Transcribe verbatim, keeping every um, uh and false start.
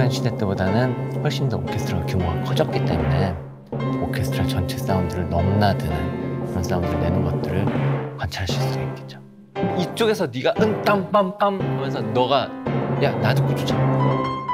예전 시대 때보다는 훨씬 더 오케스트라 규모가 커졌기 때문에 오케스트라 전체 사운드를 넘나드는 그런 사운드를 내는 것들을 관찰하실 수 있겠죠. 이쪽에서 네가 은땀빰빰 하면서 너가 야 나 듣고 좋잖아.